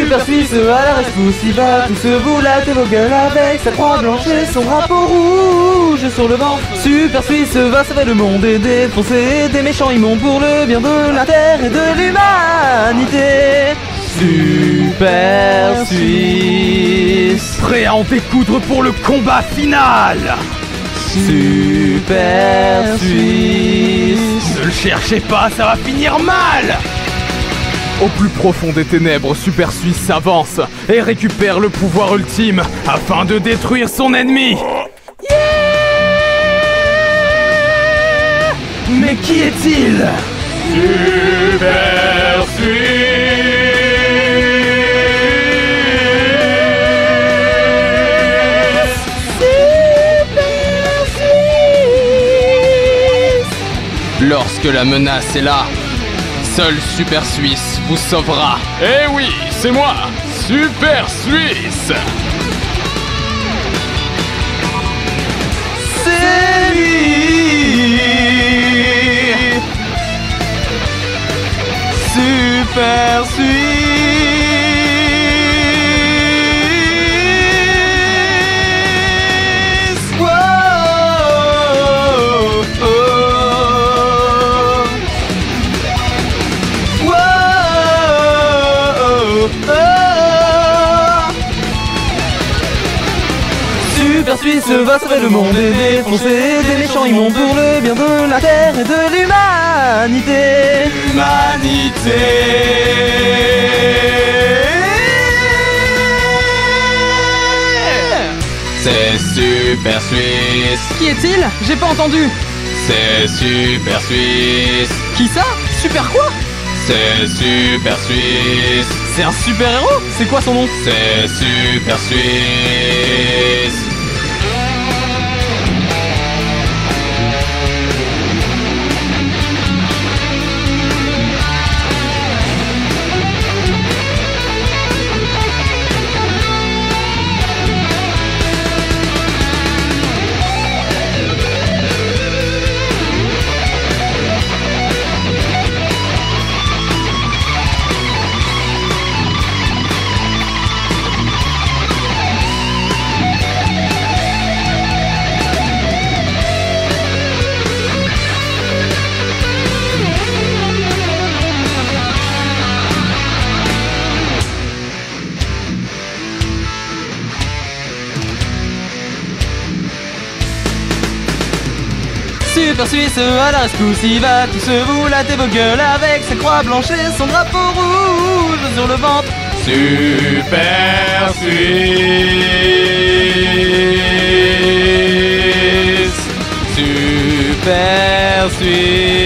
Super Suisse à la rescousse, il va tous se boulater vos gueules avec sa croix blanche et son drapeau rouge sur le ventre. Super Suisse va sauver le monde et défoncer des méchants immondes pour le bien de la terre et de l'humanité. Super Suisse, Prêt à en découdre pour le combat final. Super Suisse. Ne le cherchez pas, ça va finir mal. Au plus profond des ténèbres, Super Suisse s'avance et récupère le pouvoir ultime afin de détruire son ennemi. Mais qui est-il? Super Suisse. Lorsque la menace est là, seul Super Suisse vous sauvera. Eh oui, c'est moi, Super Suisse. C'est lui. Super Suisse. Wow, oh. Wow, oh. Super Suisse va sauver le monde et défoncer des méchants immondes pour le bien de la terre et de l'humanité. C'est Super Suisse. Qui est-il? J'ai pas entendu. C'est Super Suisse. Qui ça? Super quoi? C'est Super Suisse. C'est un super héros? C'est quoi son nom? C'est Super Suisse. Super Suisse à la rescousse, il va tous se boulater vos gueules avec sa croix blanche et son drapeau rouge sur le ventre. Super Suisse. Super Suisse.